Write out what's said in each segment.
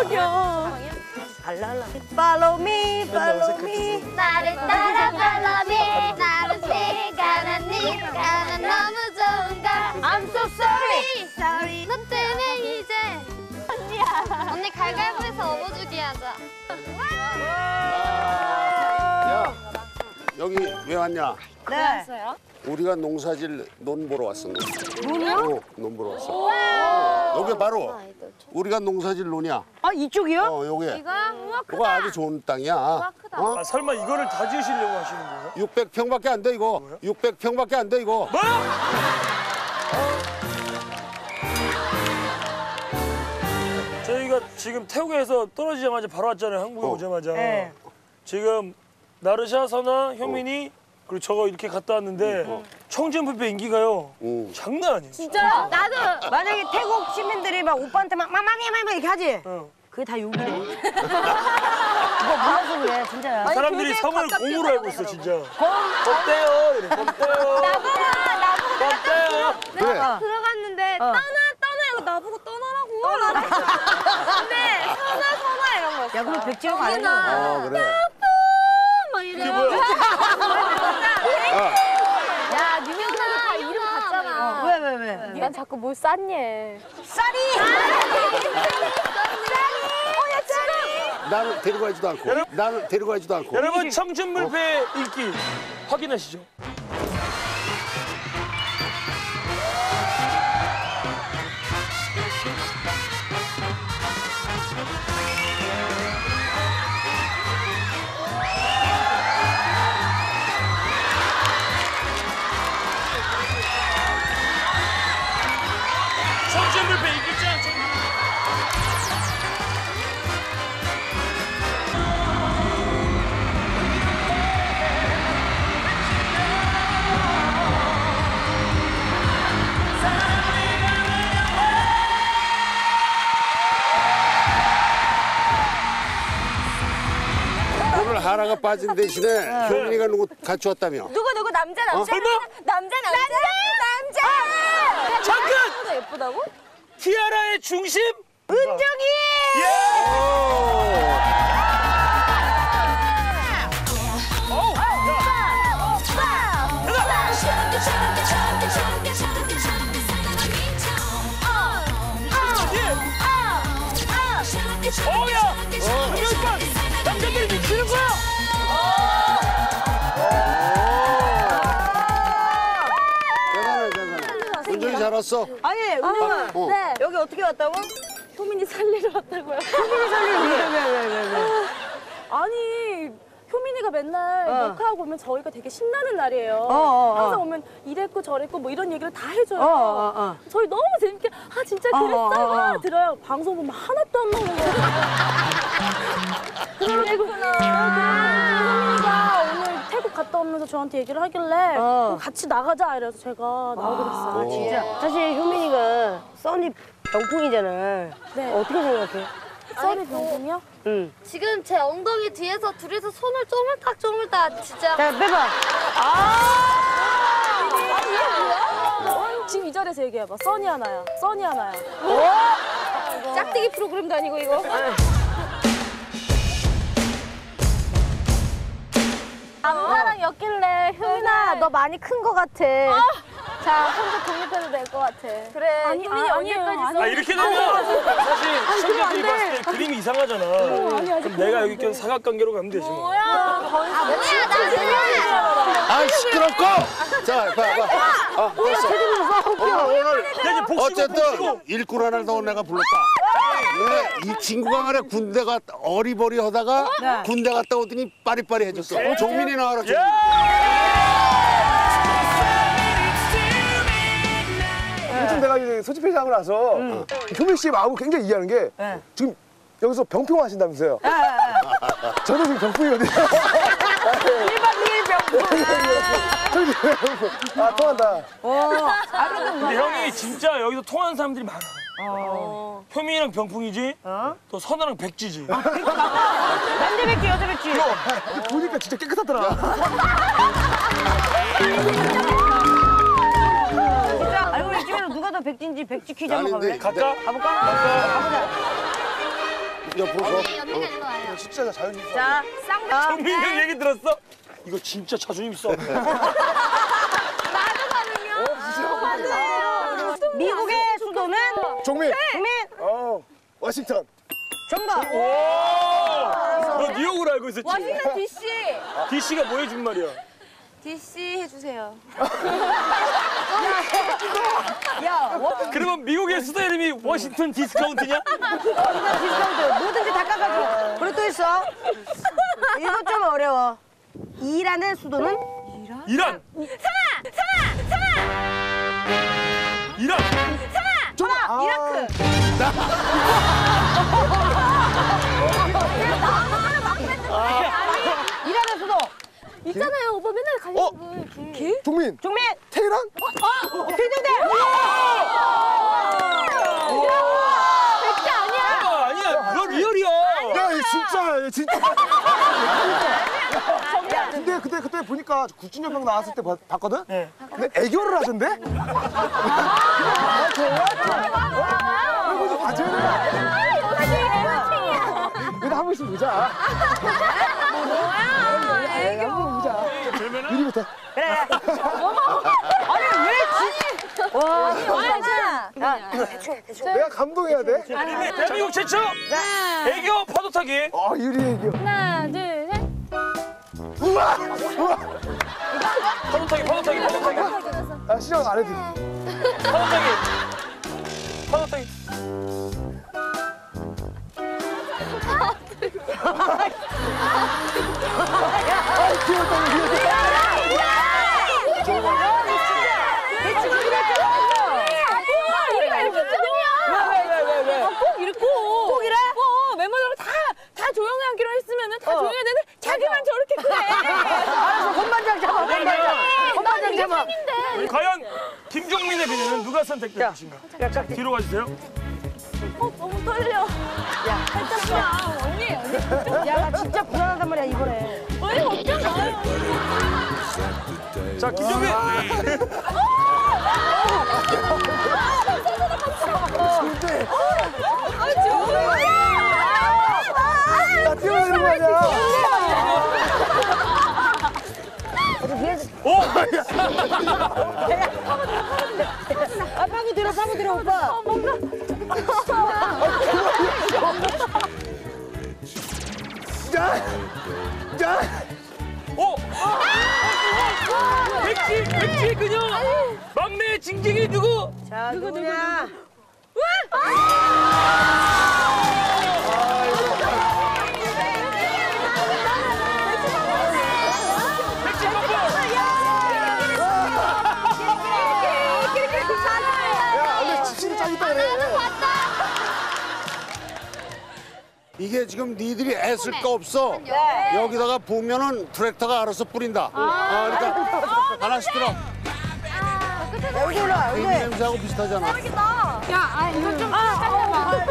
발랄라. Follow me, follow me. 나를 따라 follow me. 나를 시간은 네가 너무 좋은걸. I'm so sorry. sorry. 너 때문에 이제. 언니야. 언니 갈갈보에서 업어주기 하자. 야, 여기 왜 왔냐? 네. 우리가 농사질 논 보러 왔어. 논이요? 논 보러 왔어. 여기 바로 우리가 농사질 논이야. 아, 이쪽이요? 여기. 이거 우와 크다. 이거 아주 좋은 땅이야. 크다. 어? 설마 이거를 다 지으시려고 하시는 거예요? 600평밖에 안 돼 이거. 600평밖에 안 돼 이거. 뭐? 저희가 지금 태국에서 떨어지자마자 바로 왔잖아요. 한국에 오자마자. 네. 지금 나르샤, 선아, 효민이 그리고 저거 이렇게 갔다 왔는데 청춘부패 인기가요. 장난 아니에요. 진짜요? 나도. 만약에 태국 시민들이 막 오빠한테 막 이렇게 하지? 어. 그게 다 욕이래. 이거 몰라서 그래, 진짜야. 사람들이 성을 공으로 알고 있어 진짜. 어때요? 이래. 어때요? 어때요? 그래. 들어갔는데 떠나 이거 나보고 떠나라고. 근데 선아 이런 거였어. 야, 그럼 백지영 아니야? 그래. 막 이래. 이게 뭐야? 야, 유명한 다 이름 같잖아. 왜? 난 자꾸 뭘 쌌니? 쌀이! 나는 데리고 가지도 않고. 나는 데리고 가지도 않고. 여러분 청춘불패 인기 확인하시죠. 청춘불패 인기 짱. 오늘 하나가 빠진 대신에 효민이가 누구 같이 왔다며? 누구 남자. 설마? 남자. 잠깐! 예쁘다고? 티아라의 중심? 은정이! 어야! 그러니까 남자들이 미치는 거야! 대단해. 은정이 잘 왔어. 아니, 은정아. 네. 여기 어떻게 왔다고? 효민이 살리러 왔다고요. 효민이 살리는 왜? 아니 효민이가 맨날 녹화하고 오면 저희가 되게 신나는 날이에요. 항상 오면 이랬고 저랬고 뭐 이런 얘기를 다 해줘요. 저희 너무 재밌게 진짜 그랬어요 들어요. 방송 보면 하나도 안 나오는 거예요. 그러구나. 효민이가 오늘 태국 갔다 오면서 저한테 얘기를 하길래 같이 나가자 이래서 제가 나오게 됐어요. 진짜. 사실 효민이가 써니 병풍이잖아. 네. 어떻게 생각해? 써니 병풍이요? 응. 지금 제 엉덩이 뒤에서 둘이서 손을 쪼물딱 진짜. 자, 빼봐. 지금 이 자리에서 얘기해봐. 써니 하나야. 써니 하나야. 짝대기 프로그램도 아니고 이거. 남자랑 엮길래 효민아 너 많이 큰 거 같아. 자 혼자 독립해도 될 것 같아. 그래. 아니, 효민이 언제까지 아 이렇게 되면 사실 시청자들이 봤을 때 그림이 이상하잖아. 그럼 내가 여기 껴서 사각관계로 가면 되지 뭐. 뭐야 나 아 시끄럽고. 자, 봐. 됐어. 오늘 야, 이제 복수고, 어쨌든 복수고. 일꾼 하나를 더 내가 불렀다. 이 친구가 말이야 군대 갔다 어리버리 하다가 군대 갔다 오더니 빠리빠리해졌어. 종민이 나와라. 종민이. 요즘 내가 이제 소집회장을 나서 효민 씨 마음을 굉장히 이해하는 게 지금 여기서 병풍 하신다면서요. 저도 지금 병풍이거든요. 1박 2일 병풍. 아, 통한다. 근데 형이 진짜 여기서 통하는 사람들이 많아. 효민이랑 병풍이지, 또 선아랑 백지지. 남자 백지, 여자 백지. 보니까 진짜 깨끗하더라. 진짜 알고 우리 집에서 누가 더 백지인지 백지 퀴즈 한번 아닌데. 가볼래? 갈까? 가볼까? 가보자. 옆으로 서. 언니가 일로 와요. 진짜 자연스러워. 자, 쌍둥이. 정민이 형 얘기 들었어? 이거 진짜 자존심 싸움. 미국의 수도는 종민. 국민 워싱턴. 정답. 너 뉴욕을 알고 있었지? 워싱턴 DC. DC가 뭐 해준 말이야? DC 해주세요. 야, 그러면 미국의 수도 이름이 워싱턴 디스카운트냐? 디스카운트 뭐든지 다 깎아줘. 그리고 또 있어. 이거 좀 어려워. 이라는 수도는 이란! 이란! 이라크. 이라는 수도. 있잖아요. 오빠 맨날 가려는 분. 종민. 종민. 테헤란? 비등대. 백지 아니야. 아니야, 그건 리얼이야. 야, 얘 진짜, 얘 진짜. 근데 그때 보니까 국진여병 나왔을 때 봤거든? 네. 근데 애교를 하던데? 이거 좀 봐줘야 돼. 그래도 한 번씩 보자. 애교. 한번 보자. 유리부터. 그래. 아니 왜 와, 내가 감동해야 돼? 대한민국 최초 애교 파도 타기. 유리 애교. 하나, 둘, 셋. 파도 타기. 아, 시작 안 해도 돼. 파도 타기. 꼭이래? 멤버들하고 다 조용히 하기로 했으면은 다 조용히 해야 되는데 자기만 저렇게 그래. 알았어. 본반장 잡아. 본반장 잡아. 과연 김종민의 비녀는 누가 선택될 것인가? 뒤로 가주세요. 너무 떨려. 살짝만. 언니. 야, 나 진짜 불안하단 말이야 이번에. 언니 걱정 마요. 자, 김종민. 나 뛰어야 되는 거 아니야? 오! 파고 들어 오빠. 자, 오! 백지 그녀! 막내 징징이 누구? 자, 누구냐? 백지 뽀뽀! 야, 원래 지치는 짱이다 그래. 이게 지금 니들이 애쓸 거 없어. 여기다가 보면은 트랙터가 알아서 뿌린다. 그러니까 하나씩 들어. 여기 올라. 베이비 여기. 냄새하고 비슷하잖아. 이거 좀 잘라봐.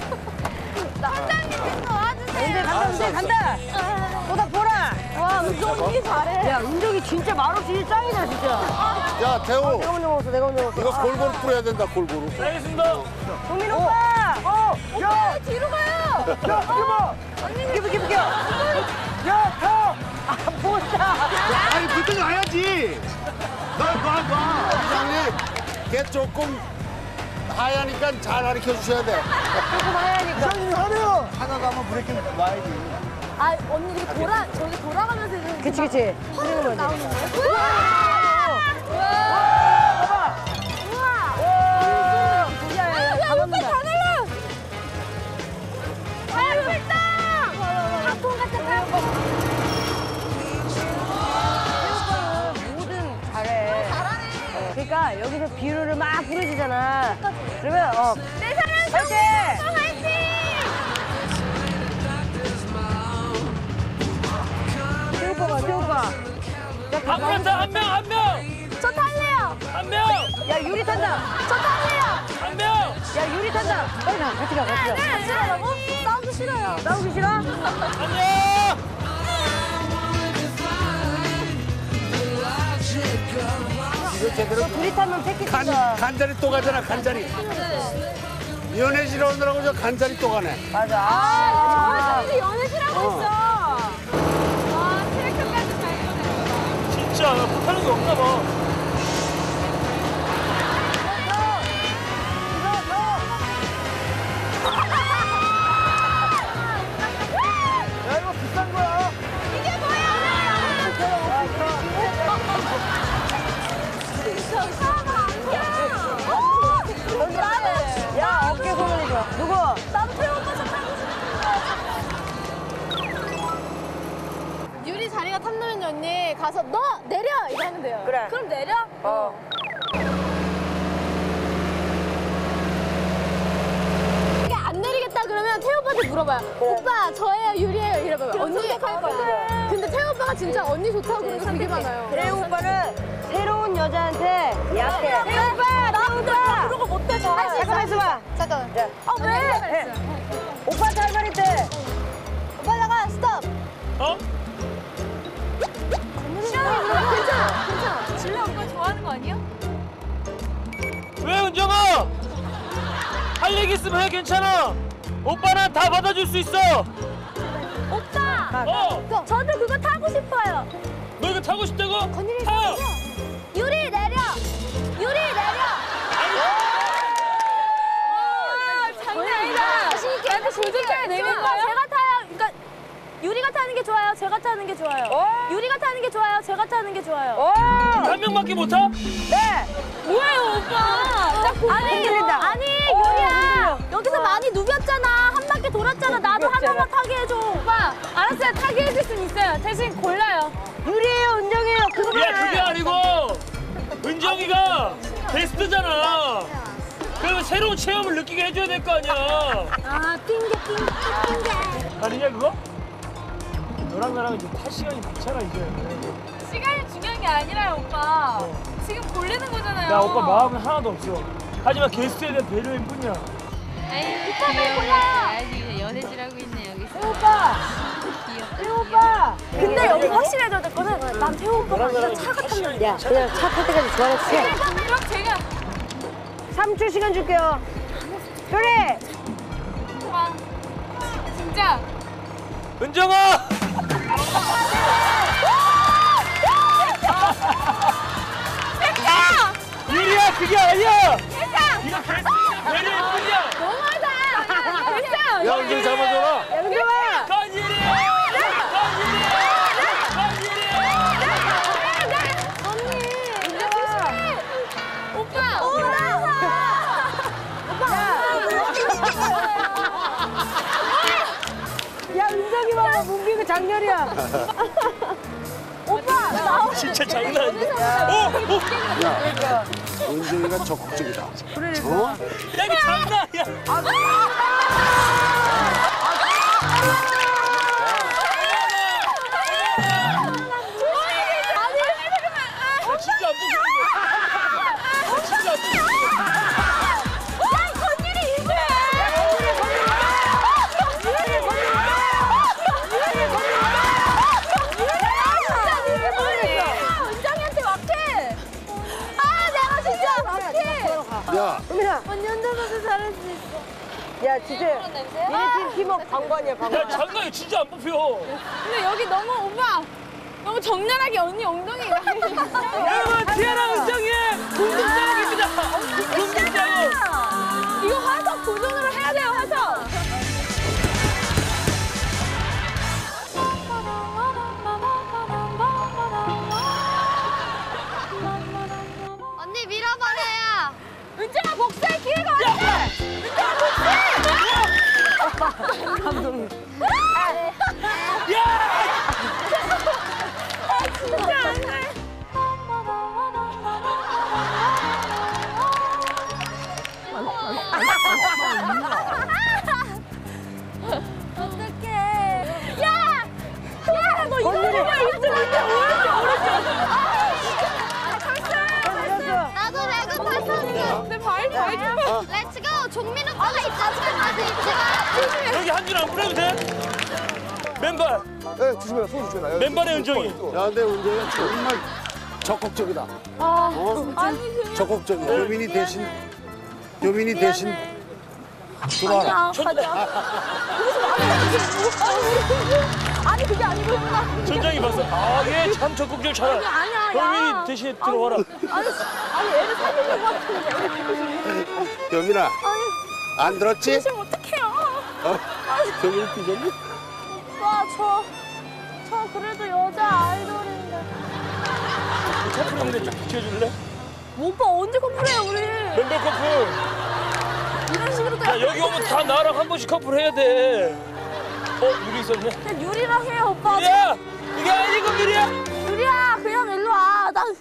원장님 좀 도와주세요. 이제 간다. 보다 보라. 와, 은정이 잘해. 야, 은정이 진짜 말없이 짱이다 진짜. 야, 태호. 내가 먼저 먹었어. 내가 먼저 먹었어. 이거 골고루 뿌려야 된다, 골고루. 알겠습니다. 동민 오빠. 야, 뒤로 가요. 야, 이거 기쁘. 야, 타! 보자. 아니, 그때 가야지. 놔. 부장님, 걔 조금 하얘니까 잘 가르쳐 주셔야 돼. 조금 하얘니까. 부장님이 하네요. 하나도 한번 브레이크 놔야지. 아, 언니 이렇게 저기 돌아가면서 이렇게 그치. 뿌리는 거지. 나오는 거야? 봐봐. 야, 오빠 다 날라. perfecta. 아픈 같은 거. 뭐든 잘해. 그러니까 여기서 비유를 막 뿌려주잖아. 그러면 내 사랑 화이팅! 화이팅! 태우가. 한 명! 저 탈래요. 한 명! 야, 유리 탄다. 저 탈래요. 한 명! 야, 유리 탄다. 빨리 가. 같이 가. 네, 싫어요. 싸우기 싫어요. 싸우기 싫어? 한 명! 이거 제대로 둘이 타면 패키지가. 간자리 또 가잖아, 간자리. 연애실 오느라고 저 간살이 또 가네. 맞아. 근데 연애실하고 있어. 와, 체력까지 잘 보네. 진짜 못하는 게 없나 봐. 야, 이거 비싼 거야. 야, 어깨 소문이 좋아. 누구? 나도 태호 오빠 차 타고 싶어. 유리 자리가 탐나면 언니 가서 너 내려 이거 하면 돼요. 그래. 그럼 내려? 이게 안 내리겠다 그러면 태호 오빠한테 물어봐요. 오빠 저예요 유리예요 이래봐요. 언니 할 거야. 근데 태호 오빠가 진짜 언니 좋다고 그러는 거 되게 많아요. 태우 오빠는 새로운 여자한테 약해. 태우 오빠, 태우 오빠. 그런 거 못해, 저. 잠깐만 있어봐. 잠깐만. 왜? 오빠한테 할 말 있대. 오빠 잠깐 스톱. 어? 괜찮아. 진라 오빠 좋아하는 거 아니야? 왜 은정아? 할 얘기 있으면 해 괜찮아. 오빠는 다 받아줄 수 있어. 오빠! 어. 저도 그거 타고 싶어요. 너 이거 타고 싶다고? 건일이 타. 유리 내려! 유리 내려! 장난 아니다. 자신 있게 약간 조직자에 내밀 제가 타요. 그러니까 유리가 타는 게 좋아요. 제가 타는 게 좋아요. 유리가 타는 게 좋아요. 제가 타는 게 좋아요. 오! 한 명밖에 못 타? 네! 뭐예요, 오빠? 아니, 흔들린다. 아니, 유리야. 여기서 많이 누볐잖아. 한 바퀴 돌았잖아. 나도 한 번만 타게 해줘. 오빠, 알았어요. 타게 해줄 순 있어요. 대신 골라요. 유리예요, 은정이에요. 야 그거만 그게 아니고 은정이가 게스트잖아. 그러면 새로운 체험을 느끼게 해줘야 될 거 아니야. 아, 핑계. 아니냐 그거? 너랑 나랑 이제 탈 시간이 많잖아 이제. 시간이 중요한 게 아니라요, 오빠. 지금 골리는 거잖아요. 나 오빠 마음은 하나도 없어. 하지만 게스트에 대한 배려일 뿐이야. 오빠 왜 골라요? 연애질 하고 있네 여기서. 태우 오빠! 태우 오빠! 근데 여기 확실해져야 될 거는 난 태호 오빠가 진짜 차가 탈 시간이 야, 그냥 차 탈 때까지 좋아했지. 그럼 제가 3초 시간 줄게요. 그래! 와, 진짜 은정아! 유리야 그게 아니야! 이거 게스트에 배려일 뿐이야! 너무하다. 됐어요. 야, 은정이 잡아줘라. 은정아! 건일이야! 야, 은정이 봐봐. 문기가 장렬이야. 진짜 장난 아니야. 오! 야, 은정이가 적극적이다. 어? 야 이거 장난 아니야. 나 진짜 안 보겠는데. 나 진짜 안 보겠는데. 은정이한테 막해. 아, 내가 진짜 막해. 야, 은민아. 언니 혼자서도 잘할 수 있어. 야, 진짜. 니네 팀 팀워크 방관이야, 야 방관. 장난이 진짜 안 뽑혀. 근데 여기 너무 오빠 너무 적나라하게 언니 엉덩이가. 여러분 티아라 은정이의 궁금증입니다. 궁금증. 이거 화석 도전으로 해야 돼요, 화석. 언니 밀어버려요. 은정아 복수할 기회가 왔어. 은정아 복수해. 감독님. 진짜 안 돼. 어떡해. 야! 야! 너 이거 정말 이쪽 오른쪽. 나도 레고 탔었어. 내 발 좀. 렛츠고. 종민 오빠가 있잖아. 나도 있지만. 여기 한 줄 안 뿌려도 돼? 맨발. 네, 조심해라. 손 조심해라. 맨발의 은정이. 야, 근데 은정이가 정말 적극적이다. 아니 그 적극적이야. 요민이 대신 들어와라. 아니야, 가자. 아니, 그게 아니고. 천장이 봤어. 아, 얘 참 적극적으로 잘하. 아니야, 야. 효민이 대신에 들어와라. 아니, 애를 살리려고 하는데. 효민아, 안 들었지? 지금 어떡해요? 효민이 삐졌니? 오빠, 저 그래도 여자 아이돌인데. 커플 형들 좀 비켜줄래? 오빠 언제 커플해요, 우리? 멤버 커플. 이런 식으로 또 야, 여기 오면 다 나랑 한 번씩 커플 해야 돼. 유리 있었네. 그냥 유리랑 해요, 오빠. 유리야! 이게 아니고 유리야! 유리야, 그냥 일로 와. 난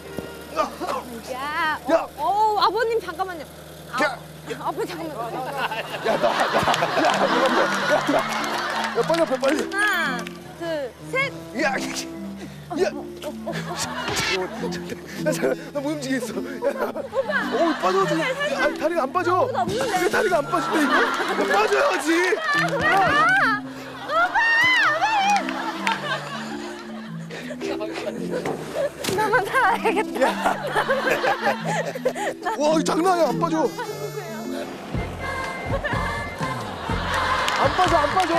야, 야. 아버님 잠깐만요. 야, 아빠 잠깐만. 야, 빨리 앞에 빨리. 하나, 둘, 셋. 야, 야. 야, 잠깐, 나 못 움직이겠어. 오빠. 오, 빠져. 야, 다리가 안 빠져. 왜 다리가 안 빠진대, 이거? 빠져야지. 나만 살아야겠다. 와, 이거 장난 아니야. 안 빠져. 안 빠져, 안 빠져.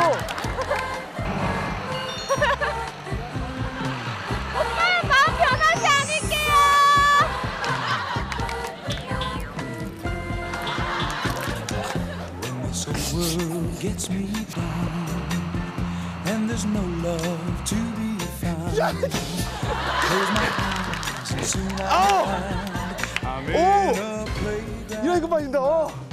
마음 변하지 않을게요. This world gets me down, and there's no love to be found. Close my eyes, and soon 아우. I'm 오. in a playground. 이거 빠진다.